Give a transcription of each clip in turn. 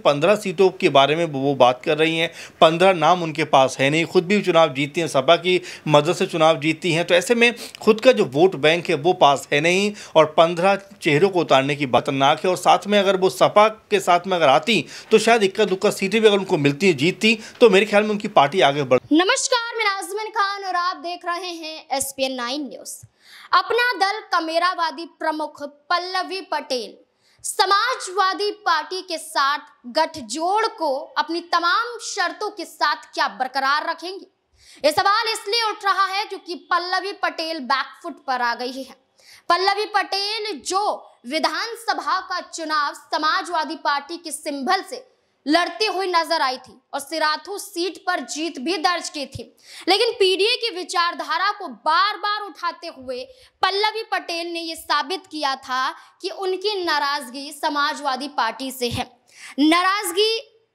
15 सीटों के बारे में वो बात कर रही हैं। 15 नाम उनके पास है नहीं, खुद भी चुनाव जीतती हैं, सपा की मदद से चुनाव जीतती हैं, तो ऐसे में खुद का जो वोट बैंक है वो पास है नहीं और 15 चेहरों को उतारने की बात खतरनाक है। और साथ में अगर वो सपा के साथ में अगर आती तो शायद इक्का दुक्का सीटें भी अगर उनको मिलती जीतती तो मेरे ख्याल में उनकी पार्टी आगे बढ़। नमस्कार, मैं नाज़मीन खान और आप देख रहे हैं SPN 9 न्यूज। अपना दल कमेरावादी प्रमुख पल्लवी पटेल समाजवादी पार्टी के साथ गठजोड़ को अपनी तमाम शर्तों के साथ क्या बरकरार रखेंगी? ये सवाल इसलिए उठ रहा है क्योंकि पल्लवी पटेल बैकफुट पर आ गई है। पल्लवी पटेल जो विधानसभा का चुनाव समाजवादी पार्टी के सिंबल से लड़ती हुई नजर आई थी और सिराथू सीट पर जीत भी दर्ज की थी, लेकिन पीडीए की विचारधारा को बार बार उठाते हुए पल्लवी पटेल ने यह साबित किया था कि उनकी नाराजगी समाजवादी पार्टी से है। नाराजगी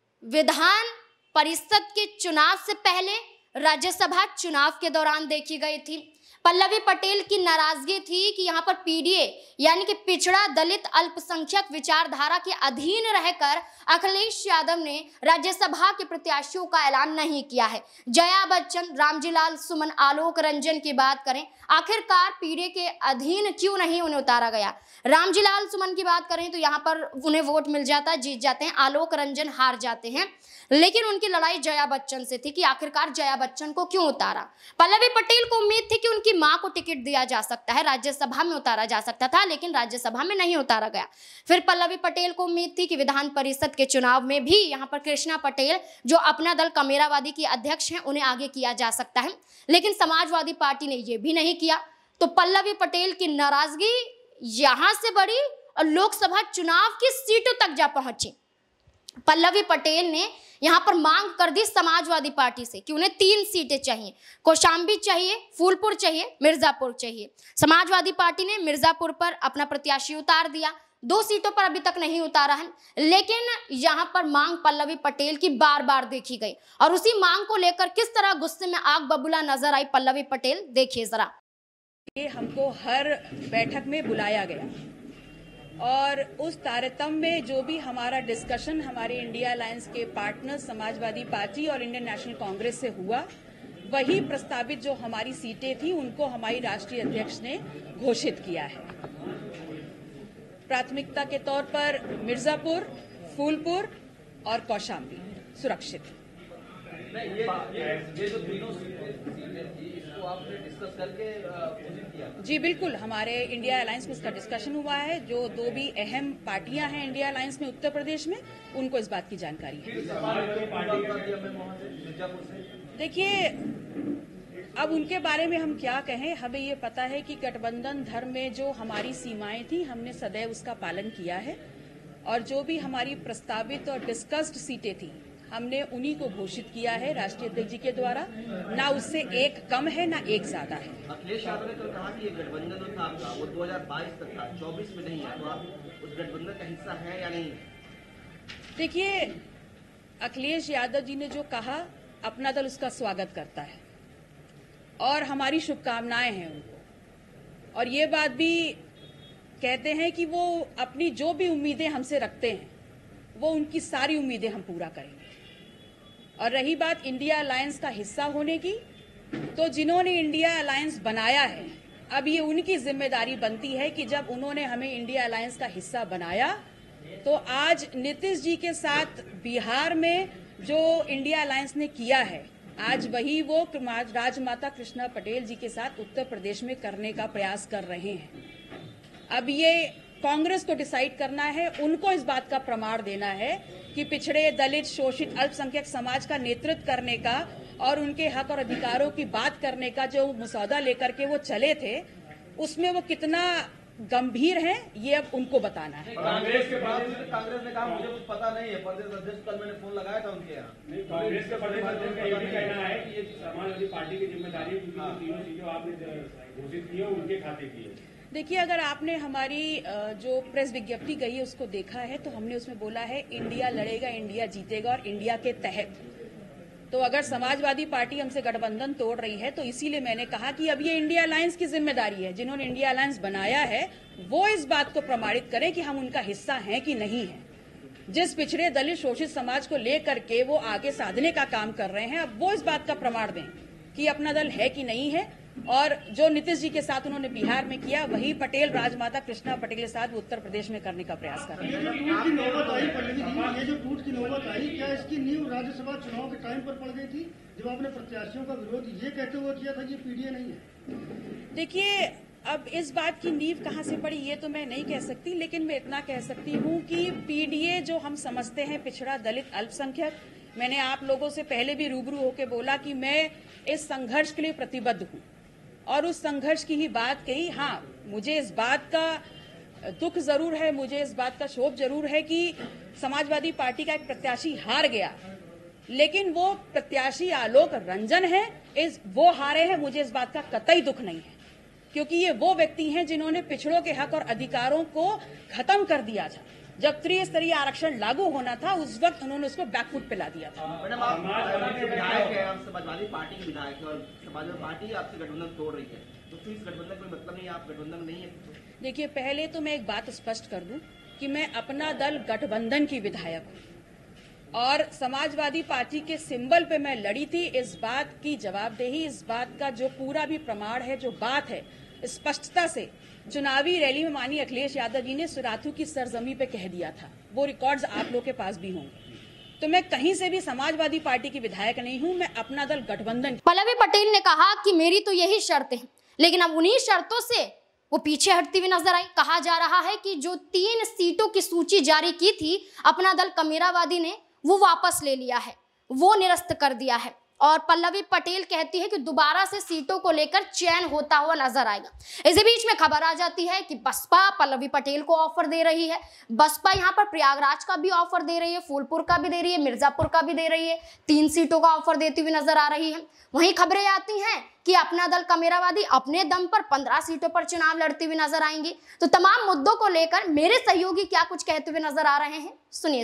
विधान परिषद के चुनाव से पहले राज्यसभा चुनाव के दौरान देखी गई थी। पल्लवी पटेल की नाराजगी थी कि यहाँ पर पीडीए यानी कि पिछड़ा दलित अल्पसंख्यक विचारधारा के अधीन रहकर अखिलेश यादव ने राज्यसभा के प्रत्याशियों का ऐलान नहीं किया है। जया बच्चन, रामजीलाल सुमन, आलोक रंजन की बात करें, आखिरकार पीडीए के अधीन क्यों नहीं उन्हें उतारा गया? रामजीलाल सुमन की बात करें तो यहाँ पर उन्हें वोट मिल जाता, जीत जाते हैं। आलोक रंजन हार जाते हैं, लेकिन उनकी लड़ाई जया बच्चन से थी कि आखिरकार जया बच्चन को क्यों उतारा। पल्लवी पटेल को उम्मीद थी कि उनकी मां को टिकट दिया जा सकता है, राज्यसभा में उतारा जा सकता था, लेकिन राज्यसभा में नहीं उतारा गया। फिर पल्लवी पटेल को उम्मीद थी कि विधान परिषद के चुनाव में भी यहाँ पर कृष्णा पटेल जो अपना दल कमेरावादी की अध्यक्ष हैं उन्हें आगे किया जा सकता है, लेकिन समाजवादी पार्टी ने यह भी नहीं किया। तो पल्लवी पटेल की नाराजगी यहां से बढ़ी और लोकसभा चुनाव की सीटों तक जा पहुंची। पल्लवी पटेल ने यहां पर मांग कर दी समाजवादी पार्टी से कि उन्हें 3 सीटें चाहिए, कौशाम्बी चाहिए, फूलपुर चाहिए, मिर्जापुर चाहिए। समाजवादी पार्टी ने मिर्जापुर पर अपना प्रत्याशी उतार दिया, 2 सीटों पर अभी तक नहीं उतारा है, लेकिन यहां पर मांग पल्लवी पटेल की बार बार देखी गई और उसी मांग को लेकर किस तरह गुस्से में आग बबूला नजर आई पल्लवी पटेल, देखिए जरा। हमको हर बैठक में बुलाया गया और उस तारतम्य में जो भी हमारा डिस्कशन हमारे इंडिया अलायंस के पार्टनर समाजवादी पार्टी और इंडियन नेशनल कांग्रेस से हुआ, वही प्रस्तावित जो हमारी सीटें थी उनको हमारी राष्ट्रीय अध्यक्ष ने घोषित किया है। प्राथमिकता के तौर पर मिर्जापुर, फूलपुर और कौशाम्बी सुरक्षित। ये जो तीनों इसको आपने डिस्कस करके किया? जी बिल्कुल, हमारे इंडिया अलायंस में इसका डिस्कशन हुआ है। जो 2 भी अहम पार्टियां हैं इंडिया अलायंस में उत्तर प्रदेश में, उनको इस बात की जानकारी है। देखिए, अब उनके बारे में हम क्या कहें, हमें ये पता है कि गठबंधन धर्म में जो हमारी सीमाएं थी हमने सदैव उसका पालन किया है और जो भी हमारी प्रस्तावित और डिस्कस्ड सीटें थी हमने उन्हीं को घोषित किया है राष्ट्रीय अध्यक्ष जी के द्वारा। ना उससे एक कम है ना एक ज्यादा है। अखिलेश यादव ने कल कहा कि ये गठबंधन था आपका, वो 2022 तक था, 24 में नहीं है, तो आप उस गठबंधन का हिस्सा है या नहीं? देखिए, अखिलेश यादव जी ने जो कहा, अपना दल उसका स्वागत करता है और हमारी शुभकामनाएं हैं उनको, और ये बात भी कहते हैं कि वो अपनी जो भी उम्मीदें हमसे रखते हैं वो उनकी सारी उम्मीदें हम पूरा करेंगे। और रही बात इंडिया अलायंस का हिस्सा होने की, तो जिन्होंने इंडिया अलायंस बनाया है, अब ये उनकी जिम्मेदारी बनती है कि जब उन्होंने हमें इंडिया अलायंस का हिस्सा बनाया तो आज नीतीश जी के साथ बिहार में जो इंडिया अलायंस ने किया है, आज वही वो राजमाता कृष्णा पटेल जी के साथ उत्तर प्रदेश में करने का प्रयास कर रहे हैं। अब ये कांग्रेस को डिसाइड करना है, उनको इस बात का प्रमाण देना है कि पिछड़े, दलित, शोषित, अल्पसंख्यक समाज का नेतृत्व करने का और उनके हक और अधिकारों की बात करने का जो मसौदा लेकर के वो चले थे, उसमें वो कितना गंभीर हैं, ये अब उनको बताना है। कांग्रेस के बाद कांग्रेस ने कहा मुझे कुछ पता नहीं है, प्रदेश अध्यक्ष कल मैंने फोन लगाया था उनके यहाँ। कांग्रेस के प्रदेश अध्यक्ष का ये भी कहना है कि ये समाजवादी पार्टी की जिम्मेदारी है, क्योंकि तीनों चीजें आपने घोषित की है उनके खाते की है। देखिए, अगर आपने हमारी जो प्रेस विज्ञप्ति गई है उसको देखा है तो हमने उसमें बोला है इंडिया लड़ेगा, इंडिया जीतेगा और इंडिया के तहत। तो अगर समाजवादी पार्टी हमसे गठबंधन तोड़ रही है तो इसीलिए मैंने कहा कि अब ये इंडिया अलायंस की जिम्मेदारी है, जिन्होंने इंडिया अलायंस बनाया है वो इस बात को प्रमाणित करें कि हम उनका हिस्सा हैं कि नहीं है। जिस पिछड़े दलित शोषित समाज को लेकर के वो आगे साधने का काम कर रहे हैं, अब वो इस बात का प्रमाण दें कि अपना दल है कि नहीं है। और जो नीतीश जी के साथ उन्होंने बिहार में किया, वही पटेल राजमाता कृष्णा पटेल के साथ उत्तर प्रदेश में करने का प्रयास कर रहे हैं। ये जो टूट की नौबत आई, क्या इसकी नींव राज्यसभा चुनाव के टाइम पर पड़ गई थी, जब आपने प्रत्याशियों का विरोध ये कहते हुए किया था कि पीडीए नहीं है? देखिए, अब इस बात की नींव कहां से पड़ी ये तो मैं नहीं कह सकती, लेकिन मैं इतना कह सकती हूं कि पीडीए जो हम समझते हैं पिछड़ा दलित अल्पसंख्यक, मैंने आप लोगों से पहले भी रूबरू होकर बोला कि मैं इस संघर्ष के लिए प्रतिबद्ध हूं और उस संघर्ष की ही बात कही। हाँ, मुझे इस बात का दुख जरूर है, मुझे इस बात का क्षोभ जरूर है कि समाजवादी पार्टी का एक प्रत्याशी हार गया, लेकिन वो प्रत्याशी आलोक रंजन है, वो हारे हैं, मुझे इस बात का कतई दुख नहीं है, क्योंकि ये वो व्यक्ति हैं जिन्होंने पिछड़ों के हक और अधिकारों को खत्म कर दिया था। जब त्रिस्तरीय आरक्षण लागू होना था, उस वक्त उन्होंने उसको बैकफुट पे ला दिया था। मैडम, आप विधायक है, आप समाजवादी पार्टी के विधायक है और समाजवादी पार्टी आपसे गठबंधन तोड़ रही है, तो फिर इस गठबंधन का मतलब नहीं, आप गठबंधन नहीं है। देखिए, पहले तो मैं एक बात स्पष्ट कर दूं कि मैं अपना दल गठबंधन की विधायक हूं और समाजवादी पार्टी के सिंबल पे मैं लड़ी थी। इस बात की जवाबदेही, इस बात का जो पूरा भी प्रमाण है, जो बात है, स्पष्टता से चुनावी रैली में माननीय अखिलेश यादव जी ने सुराथू की सरजमी पे कह दिया था। वो रिकॉर्ड्स आप लोग के पास भी होंगे। तो मैं कहीं से भी समाजवादी पार्टी की विधायक नहीं हूं, मैं अपना दल गठबंधन। पल्लवी पटेल ने कहा कि मेरी तो यही शर्तें हैं, लेकिन अब उन्हीं शर्तों से वो पीछे हटती हुई नजर आई। कहा जा रहा है कि जो 3 सीटों की सूची जारी की थी अपना दल कमेरावादी ने, वो वापस ले लिया है, वो निरस्त कर दिया है। और पल्लवी पटेल कहती है कि दोबारा से सीटों को लेकर चयन होता हुआ नजर आएगा। इसी बीच में खबर आ जाती है कि बसपा पल्लवी पटेल को ऑफर दे रही है। बसपा यहाँ पर प्रयागराज का भी ऑफर दे रही है, फूलपुर का भी दे रही है, मिर्जापुर का भी दे रही है, 3 सीटों का ऑफर देती हुई नजर आ रही है। वहीं खबरें आती हैं कि अपना दल कमेरावादी अपने दम पर 15 सीटों पर चुनाव लड़ती हुई नजर आएंगी। तो तमाम मुद्दों को लेकर मेरे सहयोगी क्या कुछ कहते हुए नजर आ रहे हैं, सुनिए।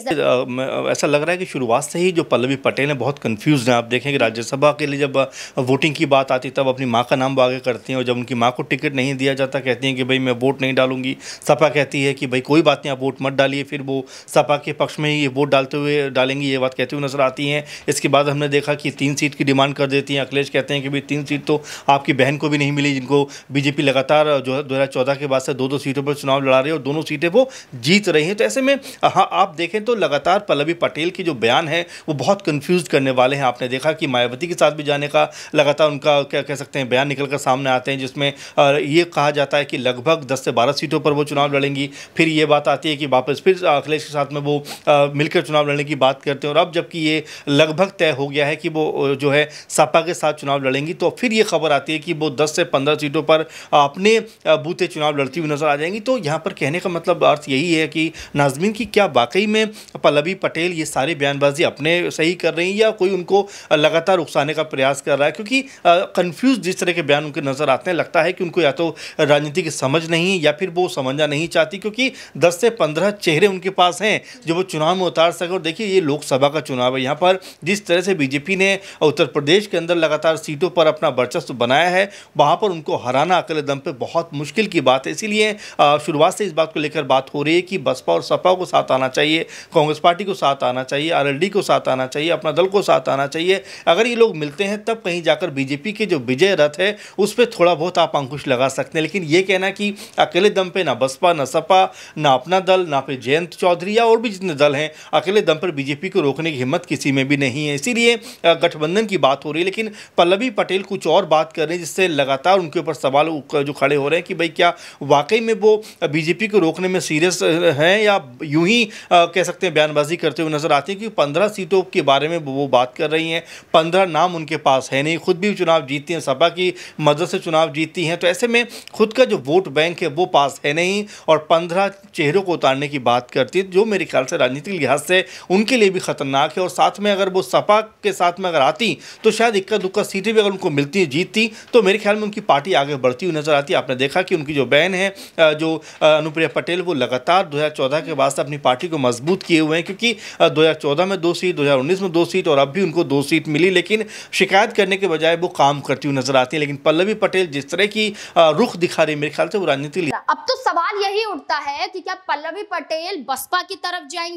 ऐसा लग रहा है कि शुरुआत से ही जो पल्लवी पटेल है बहुत कंफ्यूज हैं। आप देखें कि राज्यसभा के लिए जब वोटिंग की बात आती तब अपनी माँ का नाम आगे करती हैं, और जब उनकी माँ को टिकट नहीं दिया जाता कहती हैं कि भाई मैं वोट नहीं डालूंगी। सपा कहती है कि भाई कोई बात नहीं, आप वोट मत डालिए, फिर वो सपा के पक्ष में ही वोट डालेंगी, ये बात कहते हुए नजर आती हैं। इसके बाद हमने देखा कि 3 सीट की डिमांड कर देती हैं। अखिलेश कहते हैं कि भाई 3 सीट तो आपकी बहन को भी नहीं मिली, जिनको बीजेपी लगातार जो है 2014 के बाद से 2-2 सीटों पर चुनाव लड़ा रही है और दोनों सीटें वो जीत रही हैं। तो ऐसे में हाँ, आप देखें तो लगातार पल्लवी पटेल की जो बयान है वो बहुत कंफ्यूज करने वाले हैं। आपने देखा कि मायावती के साथ भी जाने का लगातार उनका क्या कह सकते हैं बयान निकल कर सामने आते हैं, जिसमें ये कहा जाता है कि लगभग 10 से 12 सीटों पर वो चुनाव लड़ेंगी। फिर ये बात आती है कि वापस फिर अखिलेश के साथ में वो मिलकर चुनाव लड़ने की बात करते हैं, और अब जबकि ये लगभग तय हो गया है कि वो जो है सपा के साथ चुनाव लड़ेंगी, तो फिर ये खबर आती है कि वो 10 से 15 सीटों पर अपने बूते चुनाव लड़ती हुई नजर आ जाएंगी। तो यहाँ पर कहने का मतलब अर्थ यही है कि नाज़मीन की क्या वाकई में पल्लवी पटेल ये सारी बयानबाजी अपने सही कर रही है या कोई उनको लगातार उकसाने का प्रयास कर रहा है? क्योंकि कंफ्यूज जिस तरह के बयान उनके नज़र आते हैं, लगता है कि उनको या तो राजनीति की समझ नहीं या फिर वो समझना नहीं चाहती, क्योंकि 10 से 15 चेहरे उनके पास हैं जो वो चुनाव में उतार सके। और देखिए, ये लोकसभा का चुनाव है, यहाँ पर जिस तरह से बीजेपी ने उत्तर प्रदेश के अंदर लगातार सीटों पर अपना वर्चस्व बनाया है, वहाँ पर उनको हराना अकेले दम पे बहुत मुश्किल की बात है। इसीलिए शुरुआत से इस बात को लेकर बात हो रही है कि बसपा और सपा को साथ आना चाहिए, कांग्रेस पार्टी को साथ आना चाहिए, आरएलडी को साथ आना चाहिए, अपना दल को साथ आना चाहिए। अगर ये लोग मिलते हैं तब कहीं जाकर बीजेपी के जो विजय रथ है उस पर थोड़ा बहुत आप अंकुश लगा सकते हैं। लेकिन ये कहना कि अकेले दम पे ना बसपा ना सपा ना अपना दल ना फिर जयंत चौधरी या और भी जितने दल हैं, अकेले दम पर बीजेपी को रोकने की हिम्मत किसी में भी नहीं है। इसीलिए गठबंधन की बात हो रही है। लेकिन पल्लवी पटेल कुछ और बात कर रही है, जिससे लगातार उनके ऊपर सवाल जो खड़े हो रहे हैं कि भाई क्या वाकई में वो बीजेपी को रोकने में सीरियस हैं या यूं ही कह सकते हैं बयानबाजी करते हुए नजर आती है। कि 15 सीटों के बारे में वो बात कर रही हैं, 15 नाम उनके पास है नहीं, खुद भी चुनाव जीतती हैं, सपा की मदद से चुनाव जीतती हैं। तो ऐसे में खुद का जो वोट बैंक है वो पास है नहीं और 15 चेहरों को उतारने की बात करती है, जो मेरे ख्याल से राजनीतिक लिहाज से उनके लिए भी खतरनाक है। और साथ में अगर वो सपा के साथ में अगर आती तो शायद इक्का दुक्का सीटें भी अगर उनको मिलती जीतती तो मेरे ख्याल में उनकी पार्टी आगे बढ़ती हुई नजर आती है। आपने देखा कि उनकी जो बहन है जो अनुप्रिया पटेल, वो लगातार 2014 के बाद से अपनी पार्टी को मजबूत किए हुए हैं, क्योंकि 2014 में 2 सीट, 2019 में 2 सीट और अब भी उनको 2 सीट मिली, लेकिन शिकायत करने के बजाय वो काम करती हुई नजर आती है। लेकिन पल्लवी पटेल जिस तरह की रुख दिखा रही है, मेरे ख्याल से वो राजनीति। अब तो सवाल यही उठता है कि क्या पल्लवी पटेल बसपा की तरफ जाएंगी,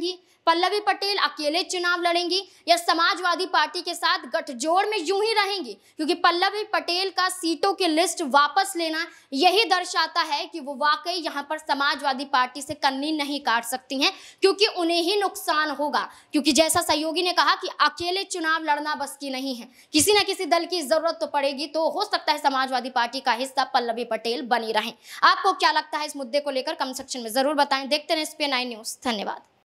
पल्लवी पटेल अकेले चुनाव लड़ेंगी या समाजवादी पार्टी के साथ गठजोड़ में यूं ही रहेंगी, क्योंकि पल्लवी पटेल का सीटों की लिस्ट वापस लेना यही दर्शाता है कि वो वाकई यहां पर समाजवादी पार्टी से कन्नी नहीं काट सकती हैं, क्योंकि उन्हें ही नुकसान होगा। क्योंकि जैसा सहयोगी ने कहा कि अकेले चुनाव लड़ना बस की नहीं है, किसी न किसी दल की जरूरत तो पड़ेगी। तो हो सकता है समाजवादी पार्टी का हिस्सा पल्लवी पटेल बनी रहें। आपको क्या लगता है इस मुद्दे को लेकर कमेंट सेक्शन में जरूर बताएं। देखते रहें SPN9 न्यूज़। धन्यवाद।